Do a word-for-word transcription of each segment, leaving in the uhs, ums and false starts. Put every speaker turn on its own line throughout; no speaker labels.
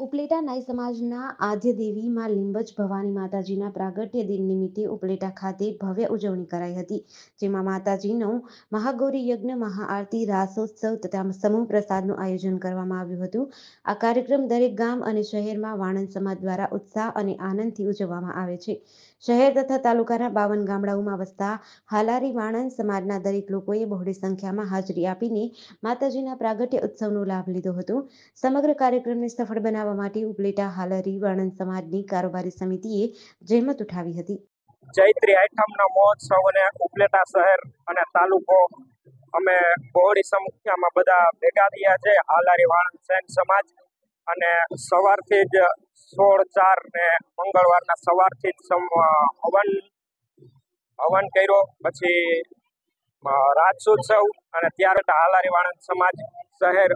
ઉપલેટા નાઈ સમાજના આદ્ય દેવી માં લીંબચ ભવાની માતાજીના પ્રાગટ્ય દિન નિમિત્તે ઉપલેટા ખાતે ભવ્ય ઉજવણી કરાઈ હતી, જેમાં માતાજીનો મહાગૌરી યજ્ઞ, મહાઆરતી, રાસોત્સવ તથા સમૂહ પ્રસાદનું આયોજન કરવામાં આવ્યું હતું. આ કાર્યક્રમ દરેક ગામ અને શહેરમાં વાણંદ સમાજ દ્વારા ઉત્સાહ અને આનંદથી ઉજવવામાં આવે છે. શહેર તથા તાલુકાના બાવન ગામડાઓમાં વસતા હાલારી વાણંદ સમાજના દરેક લોકોએ બહોળી સંખ્યામાં હાજરી આપીને માતાજીના પ્રાગટ્ય ઉત્સવનો લાભ લીધો હતો. સમગ્ર કાર્યક્રમને સફળ બનાવવા માટે ઉપલેટા હાલારી વાણંદ સમાજની કારોબારી સમિતિએ જહેમત ઉઠાવી હતી.
ચૈત્રી આઠમના મહોત્સવ અને ઉપલેટા શહેર અને તાલુકો અમે બહોળી સંખ્યામાં બધા ભેગા થયા છે. હાલારી વાણંદ સૈન સમાજ અને સવારથી જ સોળ ચાર ને મંગળવારના સવારથી જ હવન હવન કર્યો, પછી રાસોત્સવ અને ત્યારે હાલારી વાણંદ સમાજ શહેર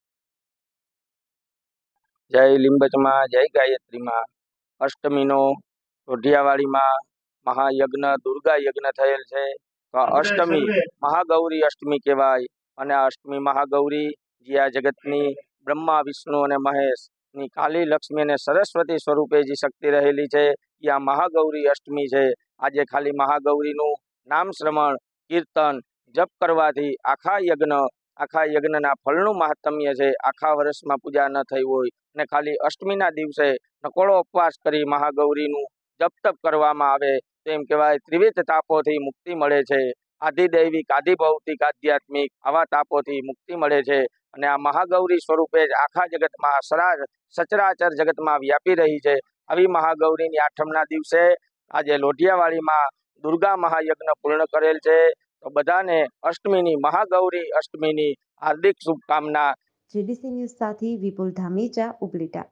જય લીંબચમાં, જય ગાયત્રીમાં. અષ્ટમીનો રોઢિયાવાડીમાં મહાયજ્ઞ, દુર્ગા યજ્ઞ થયેલ છે. તો અષ્ટમી મહાગૌરી અષ્ટમી કહેવાય. અને આ અષ્ટમી મહાગૌરી જે આ જગતની બ્રહ્મા, વિષ્ણુ અને મહેશની કાલી, લક્ષ્મી અને સરસ્વતી સ્વરૂપે જે શક્તિ રહેલી છે એ આ મહાગૌરી અષ્ટમી છે. આજે ખાલી મહાગૌરીનું નામ શ્રવણ, કીર્તન, જપ કરવાથી આખા યજ્ઞ આખા યજ્ઞના ફળનું મહાત્મ્ય છે. આખા વર્ષમાં પૂજા ન થઈ હોય અને ખાલી અષ્ટમીના દિવસે નકોડો ઉપવાસ કરી મહાગૌરીનું જપ તપ કરવામાં આવે તો એમ કહેવાય ત્રિવિધ તાપોથી મુક્તિ મળે છે. આધિદૈવિક, આધિભૌતિક, આધ્યાત્મિક આવા તાપોથી મુક્તિ મળે છે. અને આ મહાગૌરી સ્વરૂપે જ આખા જગતમાં સરા સચરાચર જગતમાં વ્યાપી રહી છે. આવી મહાગૌરીની આઠમના દિવસે આજે લોઢિયાવાડીમાં દુર્ગા મહાયજ્ઞ પૂર્ણ કરેલ છે. તો બધાને અષ્ટમીની, મહાગૌરી અષ્ટમીની હાર્દિક શુભકામના.
જેડીસી ન્યૂઝ સાથે વિપુલ ધામેચા, ઉપલેટા.